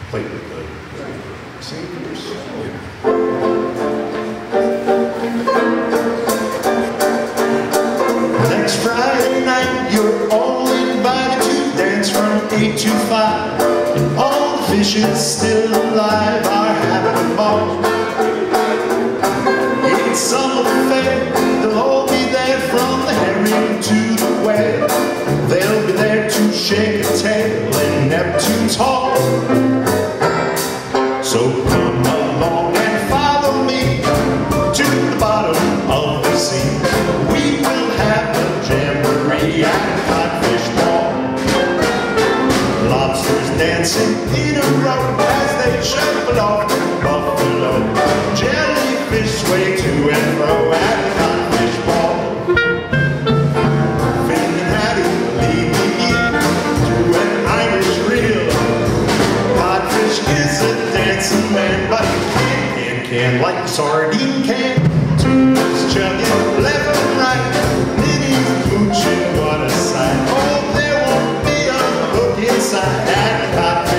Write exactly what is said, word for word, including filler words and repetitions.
Wait, uh, sing for yourself. Next Friday night, you're all invited to dance from eight to five. All the fishes still alive are having a ball. It's summer fair, they'll all be there from the herring to the whale. They'll be there to shake a tail in Neptune's hall. So come along and follow me to the bottom of the sea. We will have a jamboree and codfish ball. Lobsters dancing in a row as they shuffle off the buffalo. Jellyfish sway to and fro at the codfish ball. Finn and Hattie lead me to an Irish reel. Codfish is a dancing man, but he can, can, can like a sardine can. Tuna's chugging left and right, Minnie's mooching, what a sight. Oh, there won't be a hook inside that codfish.